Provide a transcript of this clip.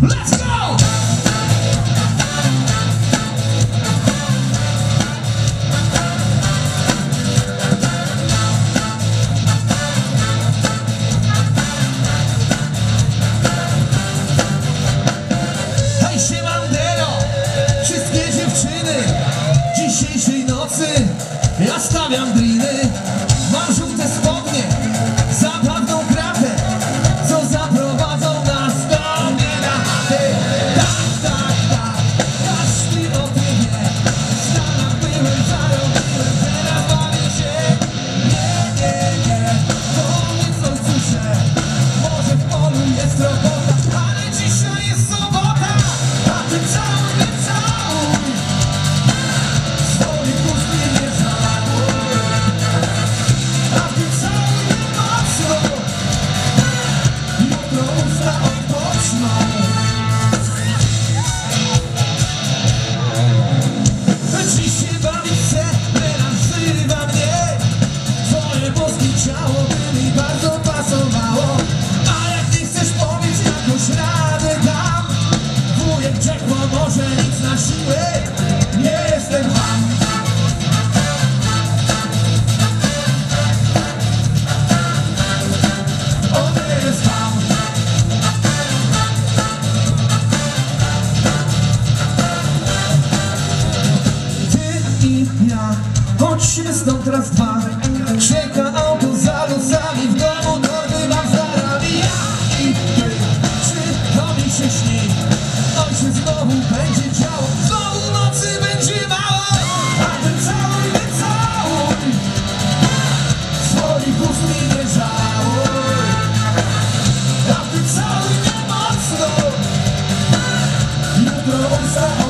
Let's go! Hej, siemandero, wszystkie dziewczyny dzisiejszej nocy, ja stawiam driny. Mam żółte spodnie, zabawną kratę, co zaprowadzą nas do mnie na chatę. Tak, tak, tak, każdy o tym wie. W Stanach byłem, zarobiłem, teraz bawię się. Nie, nie, nie, to nic ojcusze. Może w polu jest robota, ale dzisiaj jest sobota. A ty całuj mnie, całuj, swoich ust mnie nie żałuj. A ty całuj mnie mocno, jutro usta odpoczną. Dziś się bawić chcę, melanżywa mnie. Twoje boskie ciało by mi bardzo pasowało. A jak nie chcesz powiedz, jakąś radę dam. Wujek Jack pomoże, nic na siłę, nie jestem ham. On nie jest ham. Ty i ja, chodźmy stąd raz, dwa. Czeka auto za losami, w domu torby mam za rami. Ja i ty, czy to mi się śni? Ojciec znowu będzie działo, znowu nocy będzie mało. A ty całuj mnie, całuj, swoich ust mi nie żałuj. A ty całuj mnie mocno, jutro usta